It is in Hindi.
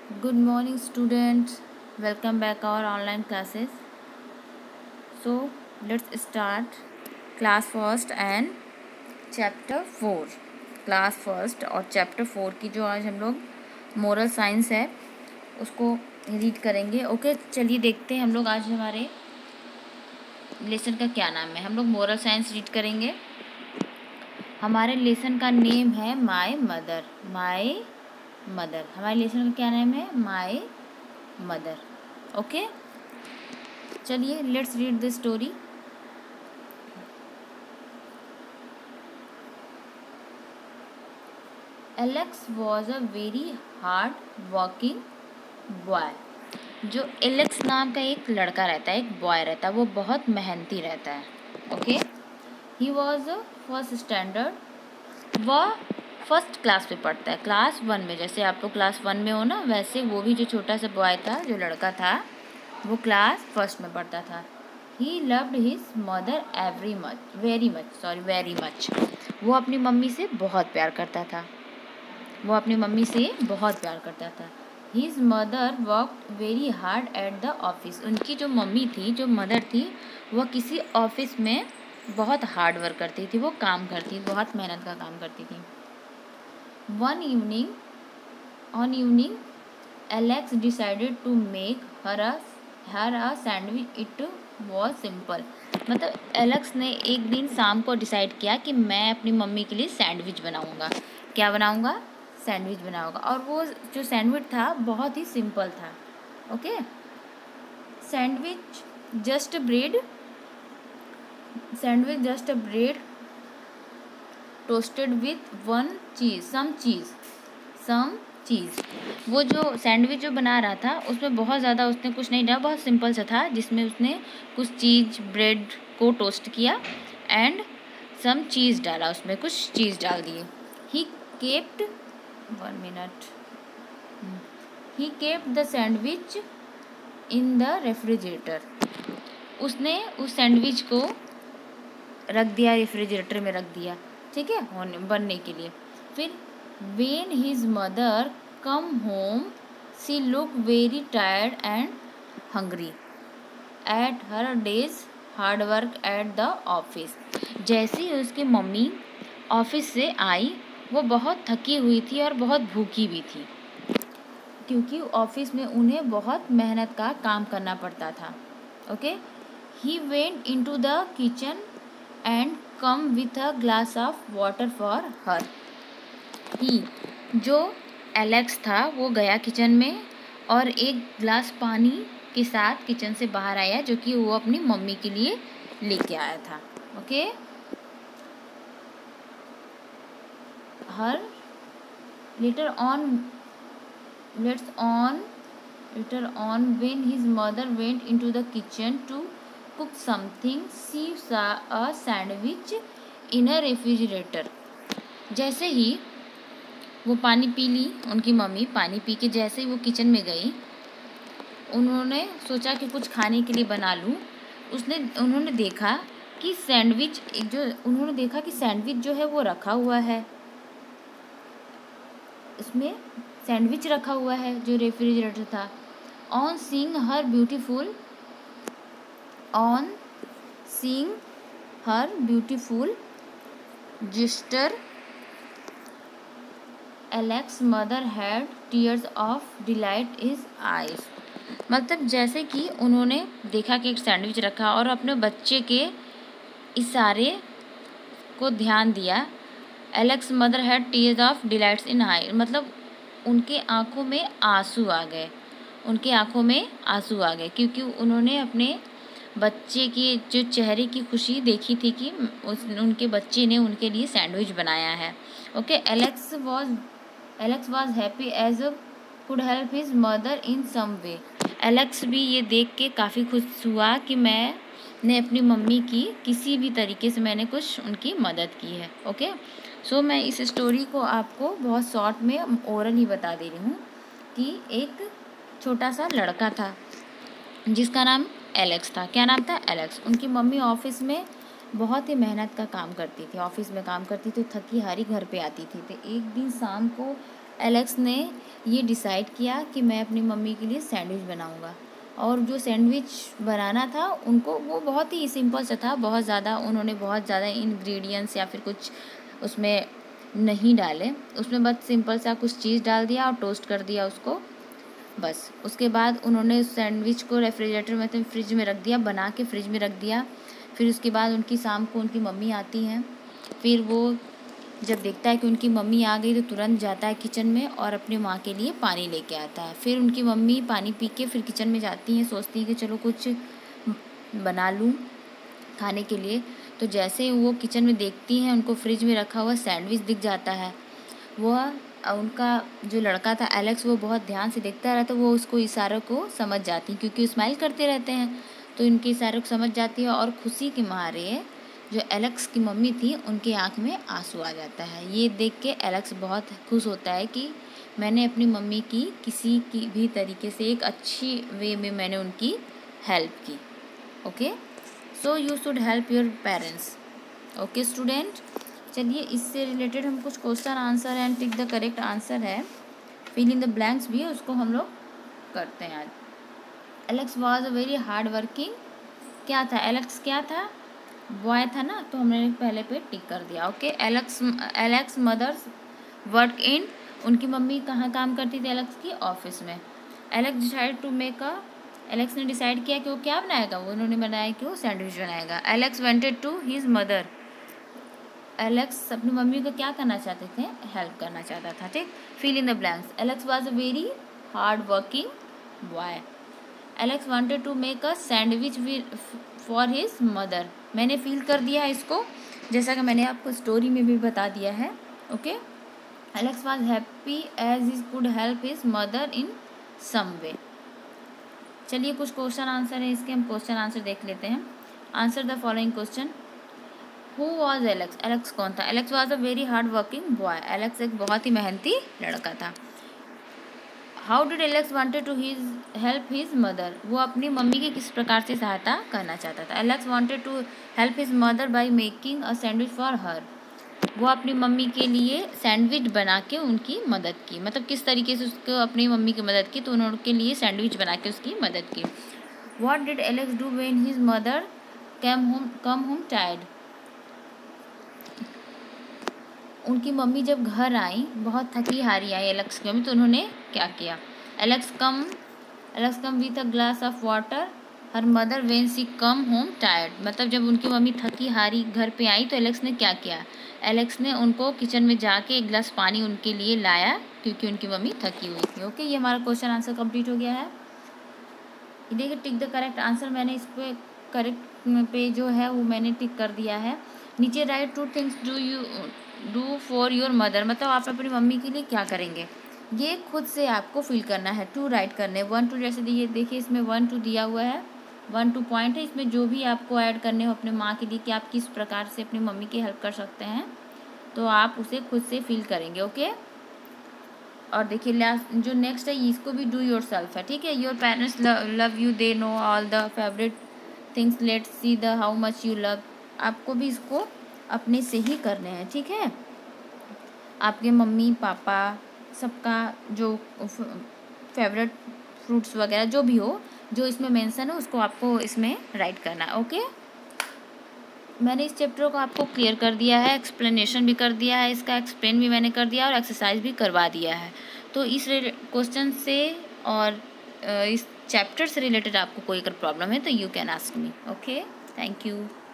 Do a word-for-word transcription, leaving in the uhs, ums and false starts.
Good morning, students. Welcome back our online classes. So let's start class first and chapter four. Class first और चैप्टर फोर की जो आज हम लोग मोरल साइंस है उसको रीड करेंगे. ओके, चलिए देखते हैं हम लोग आज हमारे लेसन का क्या नाम है. हम लोग मोरल साइंस रीड करेंगे. हमारे लेसन का नेम है माय मदर. माय मदर हमारे लेसन का क्या नेम है? My mother. ओके, चलिए let's read the story. Alex was a very hard working boy. जो एलेक्स नाम का एक लड़का रहता है, एक बॉय रहता है, वो बहुत मेहनती रहता है. Okay, he was a first standard. वह फर्स्ट क्लास में पढ़ता है, क्लास वन में. जैसे आप लोग क्लास वन में हो ना, वैसे वो भी जो छोटा सा बॉय था, जो लड़का था, वो क्लास फर्स्ट में पढ़ता था. He loved his mother every much very much sorry very much. वो अपनी मम्मी से बहुत प्यार करता था. वो अपनी मम्मी से बहुत प्यार करता था. His mother worked very hard at the office. उनकी जो मम्मी थी, जो मदर थी, वह किसी ऑफिस में बहुत हार्ड वर्क करती थी. वो काम करती, बहुत मेहनत का काम करती थी. One evening on evening Alex decided to make her a her a sandwich. It was simple. मतलब एलेक्स ने एक दिन शाम को डिसाइड किया कि मैं अपनी मम्मी के लिए सैंडविच बनाऊंगा. क्या बनाऊंगा? सैंडविच बनाऊंगा. और वो जो सैंडविच था बहुत ही सिंपल था. Okay, sandwich just bread sandwich just a bread toasted with one cheese some cheese some cheese. वो जो सैंडविच जो बना रहा था उसमें बहुत ज़्यादा उसने कुछ नहीं डाला, बहुत सिंपल सा था, जिसमें उसने कुछ चीज़ ब्रेड को टोस्ट किया एंड सम चीज़ डाला, उसमें कुछ चीज़ डाल दिए. He kept one minute he kept the sandwich in the refrigerator. उसने उस सैंडविच को रख दिया, रेफ्रिजरेटर में रख दिया. ठीक है, होने बनने के लिए. फिर when his mother come home she looked very tired and hungry at her day's hard work at the office. जैसे ही उसकी मम्मी ऑफिस से आई, वो बहुत थकी हुई थी और बहुत भूखी भी थी, क्योंकि ऑफिस में उन्हें बहुत मेहनत का काम करना पड़ता था. Okay, he went into the kitchen and come with a glass of water for her. He जो एलेक्स था वो गया किचन में और एक गिलास पानी के साथ किचन से बाहर आया, जो कि वो अपनी मम्मी के लिए लेके आया था. Okay, her later on let's on later on when his mother went into the kitchen to cook something she saw a sandwich in a refrigerator. जैसे ही वो पानी पी ली, उनकी मम्मी पानी पी के जैसे ही वो किचन में गई, उन्होंने सोचा कि कुछ खाने के लिए बना लूँ. उसने उन्होंने देखा कि सैंडविच जो उन्होंने देखा कि सैंडविच जो है वो रखा हुआ है, उसमें सैंडविच रखा हुआ है जो रेफ्रिजरेटर था. On seeing her beautiful on seeing her beautiful gesture Alex mother had tears of delight is eyes. मतलब जैसे कि उन्होंने देखा कि एक सैंडविच रखा और अपने बच्चे के इशारे को ध्यान दिया. Alex mother had tears of delights in eye. मतलब उनके आंखों में आंसू आ गए उनके आंखों में आंसू आ गए क्योंकि उन्होंने अपने बच्चे की जो चेहरे की खुशी देखी थी कि उस उनके बच्चे ने उनके लिए सैंडविच बनाया है. Okay, Alex was Alex was happy as could help his mother in some way. Alex भी ये देख के काफ़ी खुश हुआ कि मैं ने अपनी मम्मी की किसी भी तरीके से मैंने कुछ उनकी मदद की है. ओके, सो मैं इस स्टोरी को आपको बहुत शॉर्ट में ओरल ही बता दे रही हूँ कि एक छोटा सा लड़का था जिसका नाम एलेक्स था. क्या नाम था? एलेक्स. उनकी मम्मी ऑफिस में बहुत ही मेहनत का काम करती थी, ऑफिस में काम करती थी, थकी हारी घर पे आती थी. तो एक दिन शाम को एलेक्स ने ये डिसाइड किया कि मैं अपनी मम्मी के लिए सैंडविच बनाऊंगा। और जो सैंडविच बनाना था उनको, वो बहुत ही सिंपल सा था, बहुत ज़्यादा उन्होंने बहुत ज़्यादा इंग्रेडिएंट्स या फिर कुछ उसमें नहीं डाले। उसमें बस सिंपल सा कुछ चीज़ डाल दिया और टोस्ट कर दिया उसको, बस। उसके बाद उन्होंने उस सैंडविच को रेफ्रिजरेटर में, तो फ्रिज में रख दिया, बना के फ्रिज में रख दिया। फिर उसके बाद उनकी शाम को उनकी मम्मी आती हैं। फिर वो जब देखता है कि उनकी मम्मी आ गई तो तुरंत जाता है किचन में और अपनी माँ के लिए पानी लेके आता है। फिर उनकी मम्मी पानी पी के फिर किचन में जाती हैं, सोचती हैं कि चलो कुछ बना लूँ खाने के लिए। तो जैसे ही वो किचन में देखती हैं, उनको फ्रिज में रखा हुआ सैंडविच दिख जाता है। वह उनका जो लड़का था एलेक्स, वो बहुत ध्यान से देखता रहा, तो वो उसको इशारों को समझ जाती, क्योंकि स्माइल करते रहते हैं, तो इनके इशारों को समझ जाती है। और खुशी के मारे जो एलेक्स की मम्मी थी, उनके आँख में आंसू आ जाता है। ये देख के एलेक्स बहुत खुश होता है कि मैंने अपनी मम्मी की किसी की भी तरीके से एक अच्छी वे में मैंने उनकी हेल्प की। Okay, so you should help your parents. Okay student, चलिए इससे रिलेटेड हम कुछ question answer and tick the correct answer है, फिल इन द ब्लैंक्स भी है, उसको हम लोग करते हैं आज। Alex was a very hard working, क्या था एलेक्स, क्या था, बॉय था ना, तो हमने पहले पे टिक कर दिया। Okay, Alex Alex mother's work in, उनकी मम्मी कहाँ काम करती थी एलेक्स की, ऑफिस में। Alex decide to make a, Alex ने डिसाइड किया कि वो क्या बनाएगा, वो उन्होंने बनाया कि वो सैंडविच बनाएगा। Alex wanted to his mother, Alex अपनी मम्मी को क्या करना चाहते थे, हेल्प करना चाहता था। ठीक, fill in the blanks. Alex was a very hard working boy. Alex wanted to make a sandwich for his mother, मैंने फील कर दिया है इसको, जैसा कि मैंने आपको स्टोरी में भी बता दिया है। Okay, Alex was happy as he could help his mother in some way. चलिए कुछ क्वेश्चन आंसर है इसके, हम क्वेश्चन आंसर देख लेते हैं। Answer the following question. Who was Alex, Alex कौन था। Alex was a very hard working boy, Alex एक बहुत ही मेहनती लड़का था। How did Alex wanted to his help his mother, वो अपनी मम्मी की किस प्रकार से सहायता करना चाहता था। Alex wanted to help his mother by making a sandwich for her, वो अपनी मम्मी के लिए सैंडविच बना के उनकी मदद की, मतलब किस तरीके से उसको अपनी मम्मी की मदद की, तो उन्होंने उनके लिए सैंडविच बना के उसकी मदद की। What did Alex do when his mother came home come home tired, उनकी मम्मी जब घर आई, बहुत थकी हारी आई एलेक्स की मम्मी, तो उन्होंने क्या किया। Alex come Alex come with a glass of water her mother when she come home tired, मतलब जब उनकी मम्मी थकी हारी घर पे आई तो एलेक्स ने क्या किया, एलेक्स ने उनको किचन में जाके एक गिलास पानी उनके लिए लाया, क्योंकि उनकी मम्मी थकी हुई थी। ओके, ये हमारा क्वेश्चन आंसर कंप्लीट हो गया है। देखिए टिक द करेक्ट आंसर, मैंने इस पे करेक्ट पे जो है वो मैंने टिक कर दिया है। नीचे write two things do you do for your mother, मतलब आप अपनी मम्मी के लिए क्या करेंगे, ये खुद से आपको फिल करना है। टू राइट करने, वन टू जैसे दिए, देखिए इसमें वन टू दिया हुआ है, वन टू पॉइंट है, इसमें जो भी आपको ऐड करने हो अपने माँ के लिए कि आप किस प्रकार से अपनी मम्मी की हेल्प कर सकते हैं, तो आप उसे खुद से फील करेंगे। ओके, और देखिए लास्ट जो नेक्स्ट है इसको भी डू योर सेल्फ है। ठीक है, your parents love you, they know all the favourite things, let see the how much you love, आपको भी इसको अपने से ही करने हैं। ठीक है, आपके मम्मी पापा सबका जो फेवरेट फ्रूट्स वगैरह जो भी हो, जो इसमें मेंशन है उसको आपको इसमें राइट करना है। ओके, मैंने इस चैप्टर को आपको क्लियर कर दिया है, एक्सप्लेनेशन भी कर दिया है, इसका एक्सप्लेन भी मैंने कर दिया और एक्सरसाइज भी करवा दिया है। तो इस क्वेश्चन से और इस चैप्टर से रिलेटेड आपको कोई अगर प्रॉब्लम है तो you can ask me. Okay, thank you.